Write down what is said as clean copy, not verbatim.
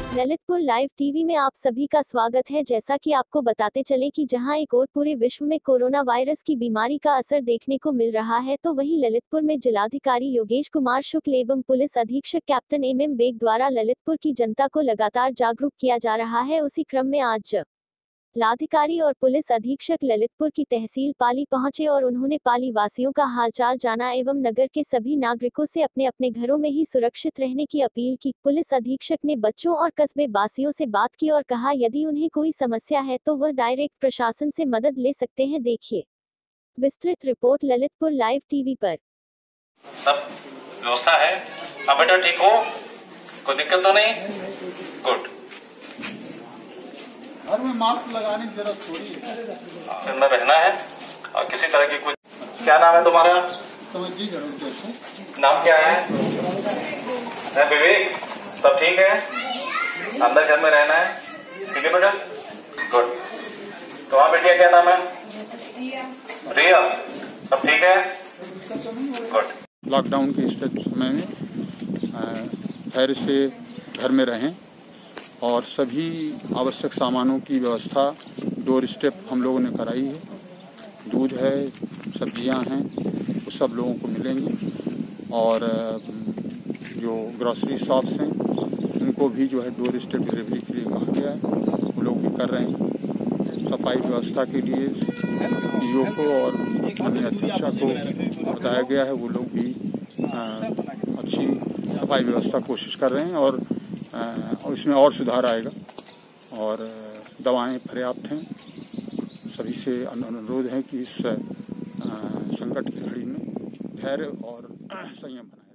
Lalitpur live TV में आप सभी का स्वागत है। जैसा कि आपको बताते चले कि जहां एक और पूरे विश्व में कोरोना वायरस की बीमारी का असर देखने को मिल रहा है, तो वहीं ललितपुर में जिलाधिकारी योगेश कुमार शुक्ल एवं पुलिस अधीक्षक कैप्टन एम बेग द्वारा ललितपुर की जनता को लगातार जागरूक किया जा रहा है। उसी क्रम में आज जिलाधिकारी और पुलिस अधीक्षक ललितपुर की तहसील पाली पहुंचे और उन्होंने पाली वासियों का हालचाल जाना एवं नगर के सभी नागरिकों से अपने अपने घरों में ही सुरक्षित रहने की अपील की। पुलिस अधीक्षक ने बच्चों और कस्बे वासियों से बात की और कहा यदि उन्हें कोई समस्या है तो वह डायरेक्ट प्रशासन से मदद ले सकते हैं। देखिए विस्तृत रिपोर्ट ललितपुर लाइव टीवी पर। सब व्यवस्था है। हाँ बेटा ठीक हो, कोई दिक्कत तो नहीं? गुड। घर में मास्क लगाने की जरूरत थोड़ी है, अंदर रहना है और किसी तरह की कुछ। क्या नाम है तुम्हारा? समझ जी जरूर। कैसे नाम क्या है? विवेक। सब ठीक है? अंदर घर में रहना है, ठीक है बेटा? गुड। तुम्हारा बेटिया क्या नाम है? रिया। सब ठीक है? गुड। लॉकडाउन के इस समय में धैर्य से घर में रहें और सभी आवश्यक सामानों की व्यवस्था डोर स्टेप हम लोगों ने कराई है। दूध है, सब्जियां हैं, वो सब लोगों को मिलेंगी और जो ग्रोसरी शॉप्स हैं उनको भी जो है डोर स्टेप डिलीवरी के लिए कहा गया है, वो लोग भी कर रहे हैं। सफाई व्यवस्था के लिए ईओ को और माननीय अध्यक्षा को बताया गया है, वो लोग भी अच्छी सफाई व्यवस्था कोशिश कर रहे हैं और इसमें और सुधार आएगा और दवाएं पर्याप्त हैं। सभी से अनुरोध है कि इस संकट की घड़ी में धैर्य और संयम बनाएं।